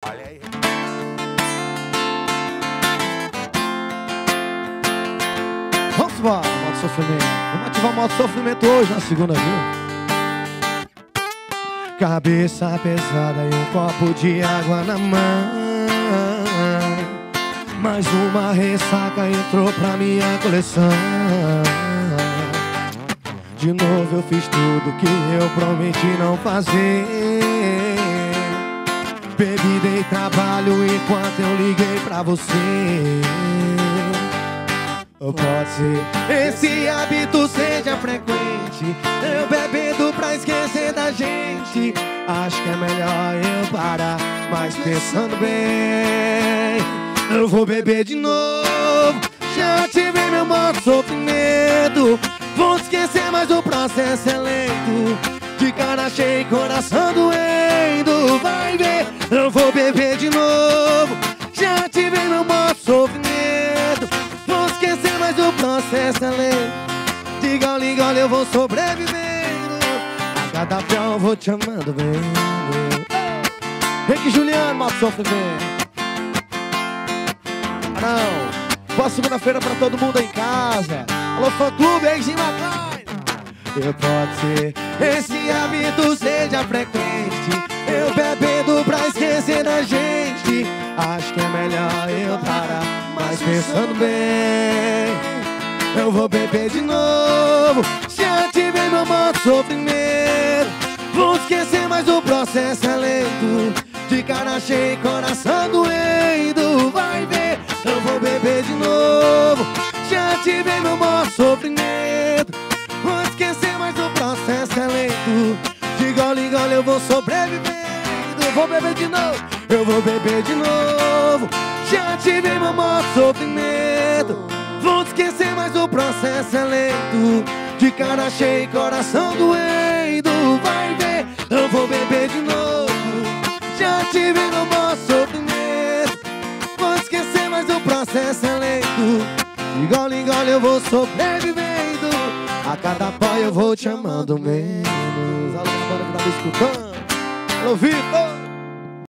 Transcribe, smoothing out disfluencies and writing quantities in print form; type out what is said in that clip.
Olha aí. Vamos embora, modo sofrimento. Vamos ativar o modo sofrimento hoje, na segunda, viu? Cabeça pesada e um copo de água na mão. Mais uma ressaca entrou pra minha coleção. De novo eu fiz tudo que eu prometi não fazer. Bebida e trabalho enquanto eu liguei pra você. Ou pode ser esse hábito seja frequente, eu bebendo pra esquecer da gente. Acho que é melhor eu parar, mas pensando bem, eu vou beber de novo. Já ativei meu modo sofrimento. Vou esquecer, mas o processo é lento. De cara cheia e coração doendo. Vai ver, eu vou beber de novo. Já ativei meu modo sofrimento. Vou esquecer, mas o processo é lento. De gole em gole eu vou sobrevivendo. A cada pião eu vou te amando bem. Henrique Juliano, modo sofrimento. Não, boa segunda-feira pra todo mundo aí em casa. Alô, fã-clube, aí em Macai. Eu pode ser esse hábito seja frequente, eu bebendo pra esquecer da gente. Acho que é melhor eu parar, mas pensando bem, eu vou beber de novo. Já ativei meu modo sofrimento. Vou esquecer, mas o processo é lento. De cara cheia e coração doendo. Vai ver, eu vou beber de novo. Já ativei meu modo sofrimento. Vou esquecer, mas o processo é lento. De gole em gole eu vou sobrevivendo. Vou beber de novo, eu vou beber de novo. Já ativei meu modo sofrimento. Vou esquecer, mas o processo é lento. De cara cheia e coração doendo. Vai ver, eu vou beber de novo. Já ativei meu modo sofrimento. Vou esquecer, mas o processo é lento. De gole em gole eu vou sobrevivendo. A cada pó eu vou te amando menos. Alô, bora que tá me escutando. Alô, Vitor.